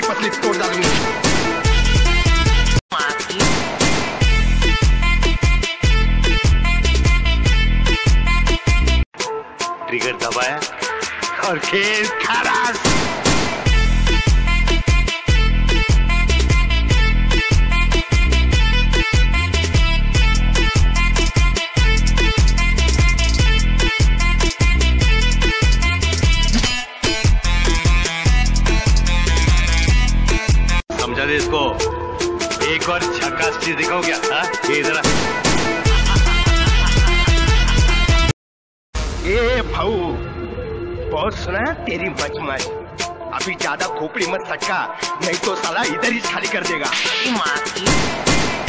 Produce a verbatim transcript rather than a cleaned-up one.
पसली तोड़ डालूंगी। ट्रिगर दबाया और खेल खरास। समझा दे इसको, एक और झकास चीज दिखाओ क्या? हाँ ये जरा। ए भाऊ, बहुत सुना है तेरी मचमच, अभी ज्यादा खोपड़ी मत सटका, नहीं तो साला इधर ही खाली कर देगा।